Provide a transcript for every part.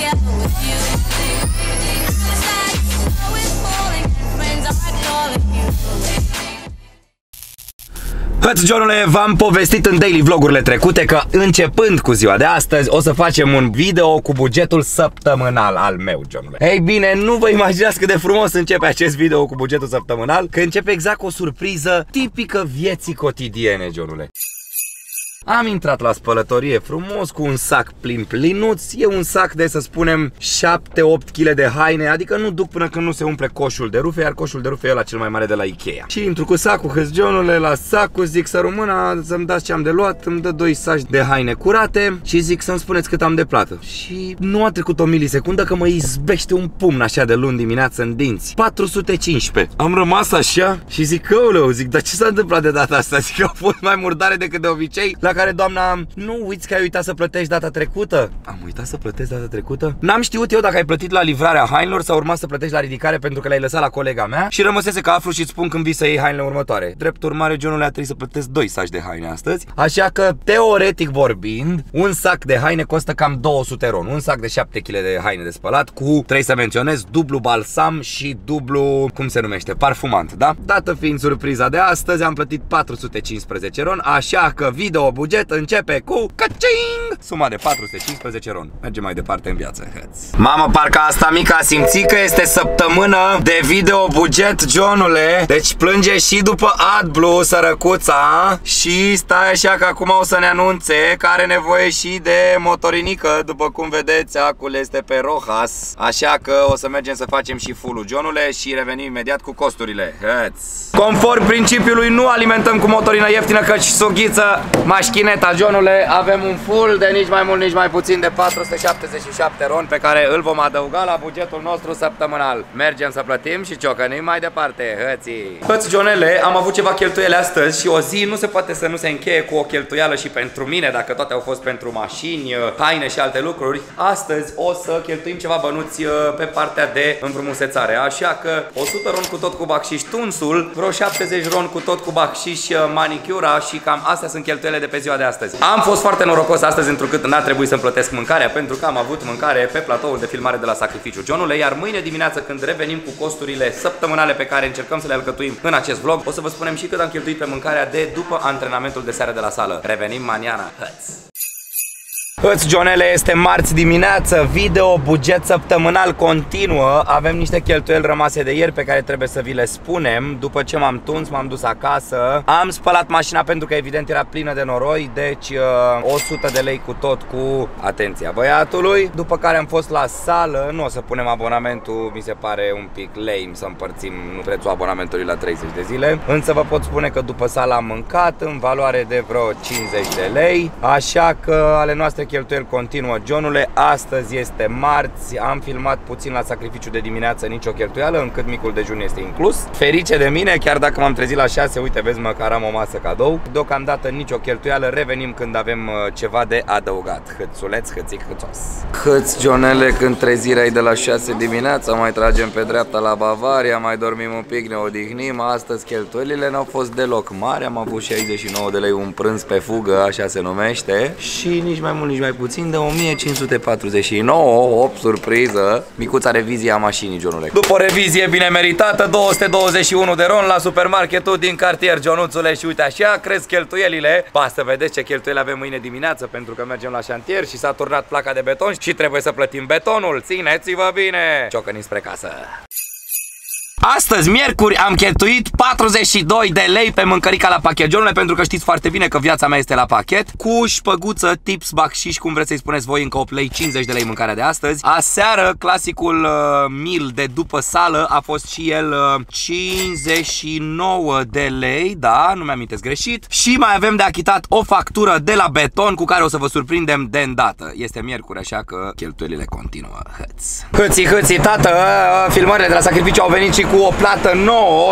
Hăț-Johnule, v-am povestit în daily vlogurile trecute că începând cu ziua de astăzi o să facem un video cu bugetul săptămânal al meu, Johnule. Ei bine, nu vă imaginați cât de frumos începe acest video cu bugetul săptămânal, că începe exact cu o surpriză tipică vieții cotidiene, Johnule. Am intrat la spălătorie frumos cu un sac plinuț. E un sac de, să spunem, 7-8 kg de haine. Adică nu duc până când nu se umple coșul de rufe. Iar coșul de rufe e ăla cel mai mare de la Ikea. Și intru cu sacul, Hăț-Johnule, la sacul. Zic să rămână, să-mi dați ce am de luat. Îmi dă 2 saci de haine curate. Și zic să-mi spuneți cât am de plată. Și nu a trecut o milisecundă că mă izbește un pumn așa de luni dimineață în dinți. 415. Am rămas așa și zic, căulău, zic, dar ce s-a întâmplat de data asta? Zic, au fost mai murdare decât de obicei. La care doamna, nu uiți că ai uitat să plătești data trecută? Am uitat să plătesc data trecută? N-am știut eu dacă ai plătit la livrarea hainelor sau urma să plătești la ridicare pentru că le-ai lăsat la colega mea și rămăsese că aflu și îți spun când vii să iei hainele următoare. Drept urmare, Johnule, a trebuit să plătesc 2 saci de haine astăzi. Așa că, teoretic vorbind, un sac de haine costă cam 200 RON. Un sac de 7 kg de haine de spălat cu, trebuie să menționez, dublu balsam și dublu, cum se numește, parfumant, da? Dată fiind surpriza de astăzi, am plătit 415 RON, așa că video buget începe cu căcing! Suma de 415 RON. Mergem mai departe în viață. Mamă, parcă asta mică a simțit că este săptămână de video buget, Johnule. Deci plânge și după AdBlue, sărăcuța. Și stai așa că acum o să ne anunțe că are nevoie și de motorinică. După cum vedeți, acul este pe rojas. Așa că o să mergem să facem și full-ul, Johnule, și revenim imediat cu costurile. Conform principiului, nu alimentăm cu motorină ieftină, căci sughiță mașchineta, Johnule. Avem un full de nici mai mult, nici mai puțin de 477 RON pe care îl vom adăuga la bugetul nostru săptămânal. Mergem să plătim și ciocănim mai departe. Hăț-Johnele, am avut ceva cheltuiele astăzi și o zi nu se poate să nu se încheie cu o cheltuială și pentru mine, dacă toate au fost pentru mașini, haine și alte lucruri. Astăzi o să cheltuim ceva bănuți pe partea de împrumusețare. Așa că 100 RON cu tot cu bacșiș tunsul, vreo 70 RON cu tot cu bacșiș manicura și cam astea sunt cheltuielile de pe ziua de astăzi. Am fost foarte norocos astăzi întrucât n-a trebuit să-mi plătesc mâncarea, pentru că am avut mâncare pe platoul de filmare de la Sacrificiu, Johnule. Iar mâine dimineață, când revenim cu costurile săptămânale pe care încercăm să le alcătuim în acest vlog, o să vă spunem și cât am cheltuit pe mâncarea de după antrenamentul de seară de la sală. Revenim maniana. Hăț-Johnele, este marți dimineață, video buget săptămânal continuă. Avem niște cheltuieli rămase de ieri pe care trebuie să vi le spunem. După ce m-am tuns, m-am dus acasă. Am spălat mașina pentru că evident era plină de noroi. Deci 100 de lei cu tot cu atenția băiatului. După care am fost la sală. Nu o să punem abonamentul, mi se pare un pic lame să împărțim prețul abonamentului la 30 de zile. Însă vă pot spune că după sală am mâncat în valoare de vreo 50 de lei. Așa că ale noastre cheltuieli continuă, Johnule. Astăzi este marți, am filmat puțin la Sacrificiu de dimineață, nicio cheltuială, încât micul dejun este inclus. Ferice de mine, chiar dacă m-am trezit la 6, uite, vezi, măcar am o masă cadou. Deocamdată nicio cheltuială, revenim când avem ceva de adăugat. Hățuleț, hățic, hățos. Hăț-Johnele, când trezirea e de la 6 dimineața, mai tragem pe dreapta la Bavaria, mai dormim un pic, ne odihnim. Astăzi cheltuielile n-au fost deloc mari, am avut 69 de lei un prânz pe fugă, așa se numește. Și nici mai mult, nici mai puțin de 1549, 8 surpriză, micuța revizie a mașinii, Johnule. După o revizie bine meritată, 221 de RON la supermarketul din cartier, Jonuțule, și uite așa cresc cheltuielile. Ba, să vedeți ce cheltuieli avem mâine dimineață, pentru că mergem la șantier și s-a turnat placa de beton și trebuie să plătim betonul. Țineți-vă bine! Ciocănim spre casă. Astăzi, miercuri, am cheltuit 42 de lei pe mâncărica la pachet, Johnule, pentru că știți foarte bine că viața mea este la pachet. Cu șpăguță, tips, bacșiș, cum vreți să-i spuneți voi, încă 8 lei, 50 de lei mâncarea de astăzi. Aseară, clasicul meal de după sală a fost și el 59 de lei, da, nu mi-amintesc greșit. Și mai avem de achitat o factură de la beton cu care o să vă surprindem de îndată. Este miercuri, așa că cheltuielile continuă. Hății, tată, filmările de la Sacrificiu au venit și cu o plată nouă,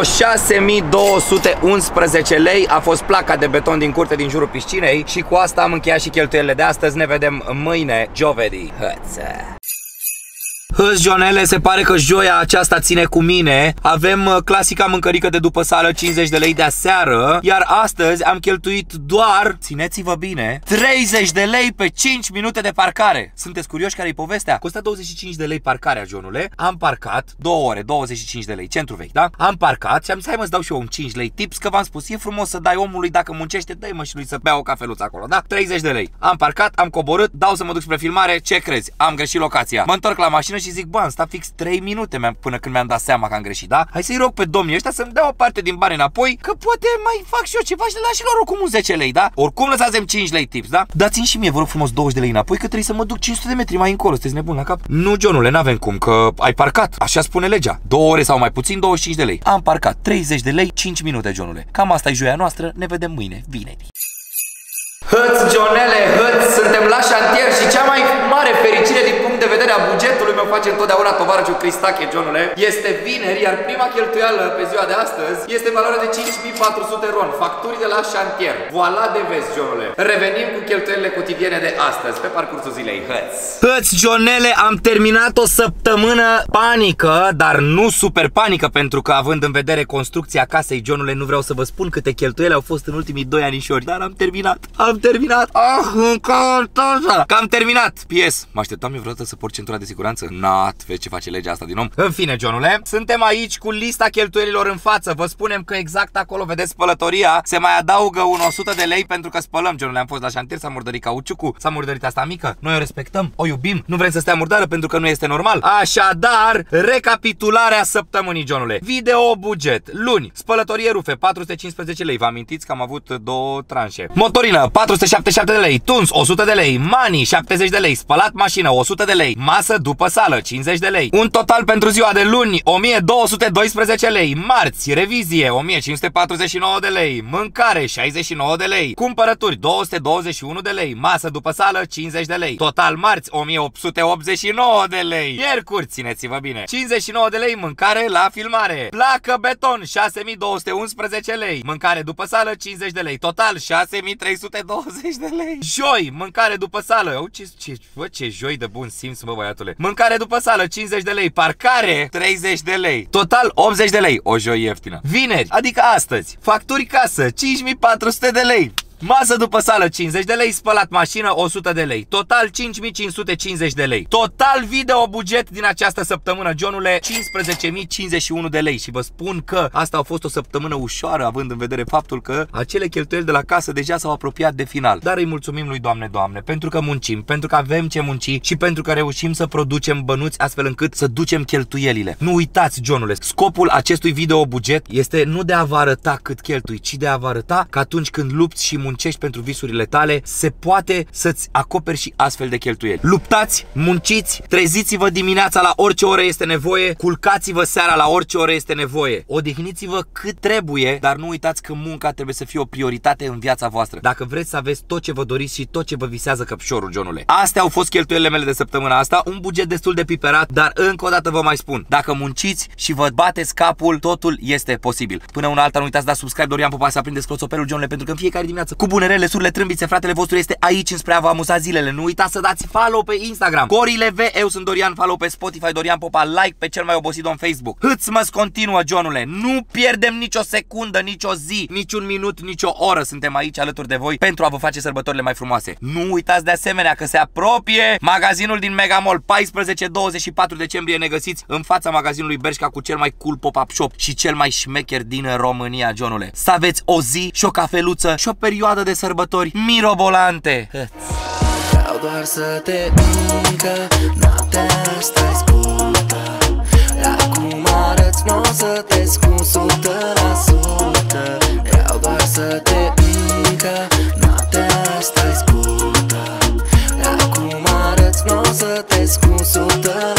6211 lei a fost placa de beton din curte din jurul piscinei și cu asta am încheiat și cheltuielile de astăzi. Ne vedem mâine, giovedì. Hăți, Joanele, se pare că joia aceasta ține cu mine. Avem clasica mâncărică de după sală, 50 de lei de aseară. Iar astăzi am cheltuit doar, țineți-vă bine, 30 de lei pe 5 minute de parcare. Sunteți curioși care-i povestea? Costă 25 de lei parcarea, Joanule. Am parcat 2 ore, 25 de lei, centru vechi, da? Am parcat și am zis, hai mă, să dau și eu un 5 lei tips, că v-am spus, e frumos să dai omului dacă muncește, dai mă și lui să bea o cafeluță acolo, da? 30 de lei. Am parcat, am coborât, dau să mă duc spre filmare, ce crezi? Am greșit locația. Mă întorc la mașină și zic, bă, am stat fix 3 minute până când mi-am dat seama că am greșit, da? Hai să-i rog pe domnii ăștia să-mi dea o parte din bani înapoi, că poate mai fac și eu ceva și le las și lor oricum un 10 lei, da? Oricum lăsați-mi 5 lei tips, da? Dați-mi și mie, vă rog frumos, 20 de lei înapoi, că trebuie să mă duc 500 de metri mai încolo. Sunteți nebun la cap? Nu, Joanule, n-avem cum, că ai parcat. Așa spune legea. 2 ore sau mai puțin, 25 de lei. Am parcat 30 de lei, 5 minute, Joanule. Cam asta e joia noastră. Ne vedem mâine, vineri. Hăți, Joanele, hăți, suntem la șantier și cea mai mare fericire din punct de vedere a bugetului meu face întotdeauna tovarășul Cristache, Joanule. Este vineri, iar prima cheltuială pe ziua de astăzi este în valoare de 5400 ron, facturi de la șantier. Voilà de vezi, Joanule. Revenim cu cheltuielile cotidiene de astăzi, pe parcursul zilei, hăți. Hăți, Joanele, am terminat o săptămână panică, dar nu super panică, pentru că având în vedere construcția casei, Joanule, nu vreau să vă spun câte cheltuieli au fost în ultimii 2 anișori, dar am terminat. Am terminat. Că am terminat. PS. Mă așteptam eu vreodată să port centura de siguranță? Nat, vezi ce face legea asta din om. În fine, Joanule, suntem aici cu lista cheltuielilor în față. Vă spunem că exact acolo, vedeți spălătoria, se mai adaugă un 100 de lei pentru că spălăm, Joanule. Am fost la șantier, s-a murdărit cauciucul, s-a murdărit asta mică. Noi o respectăm, o iubim, nu vrem să stea murdară pentru că nu este normal. Așadar, recapitularea săptămânii, Joanule. Video buget. Luni, spălătorie rufe, 415 lei. Vă amintiți că am avut 2 tranșe. Motorină, 477 de lei, tuns 100 de lei, mani 70 de lei, spălat mașină 100 de lei, masă după sală 50 de lei. Un total pentru ziua de luni 1212 lei, marți revizie 1549 de lei, mâncare 69 de lei, cumpărături 221 de lei, masă după sală 50 de lei. Total marți 1889 de lei. Miercuri, țineți-vă bine, 59 de lei mâncare la filmare. Placă beton 6211 lei, mâncare după sală 50 de lei. Total 6320 de lei. Joi, mâncare după sală. Ce joi de bun simț, mă, băiatule. Mâncare după sală, 50 de lei. Parcare, 30 de lei. Total, 80 de lei. O joi ieftină. Vineri, adică astăzi, facturi casă, 5400 de lei. Masă după sală 50 de lei, spălat mașină 100 de lei. Total 5550 de lei. Total video buget din această săptămână, Joanule, 15.051 de lei. Și vă spun că asta a fost o săptămână ușoară, având în vedere faptul că acele cheltuieli de la casă deja s-au apropiat de final. Dar îi mulțumim lui Doamne, pentru că muncim, pentru că avem ce munci și pentru că reușim să producem bănuți astfel încât să ducem cheltuielile. Nu uitați, Joanule, scopul acestui video buget este nu de a vă arăta cât cheltui, ci de a vă arăta că atunci când lupți și muncești pentru visurile tale, se poate să-ți acoperi și astfel de cheltuieli. Luptați, munciți, treziți-vă dimineața la orice oră este nevoie, culcați-vă seara la orice oră este nevoie. Odihniți-vă cât trebuie, dar nu uitați că munca trebuie să fie o prioritate în viața voastră. Dacă vreți să aveți tot ce vă doriți și tot ce vă visează căpșorul, Joanule. Astea au fost cheltuielile mele de săptămâna asta, un buget destul de piperat, dar încă o dată vă mai spun, dacă munciți și vă bateți capul, totul este posibil. Până una alta, nu uitați să dați subscribe, Dorian Popa, să aprindeți cloțopelul, Joanule, pentru că în fiecare dimineață cu bunele, surle, trâmbițe, fratele vostru este aici înspre a vă amuza zilele. Nu uitați să dați follow pe Instagram, Corile V, eu sunt Dorian, follow pe Spotify, Dorian Popa, like pe cel mai obosit om Facebook. Hâț-mă continuă, Joanule. Nu pierdem nicio secundă, nicio zi, niciun minut, nicio oră. Suntem aici alături de voi pentru a vă face sărbătorile mai frumoase. Nu uitați de asemenea că se apropie magazinul din Megamall. 14-24 decembrie ne găsiți în fața magazinului Bershka cu cel mai cool pop-up shop și cel mai șmecher din România, Joanule. Să aveți o zi și o cafeluță și o perioadă de sărbători mirobolante. Vreau doar să te încă noaptea asta ascultă. Acum arăți, n-o să te scund 100%. Vreau doar să te încă noaptea asta ascultă. Acum arăți, n-o să te scund 100%.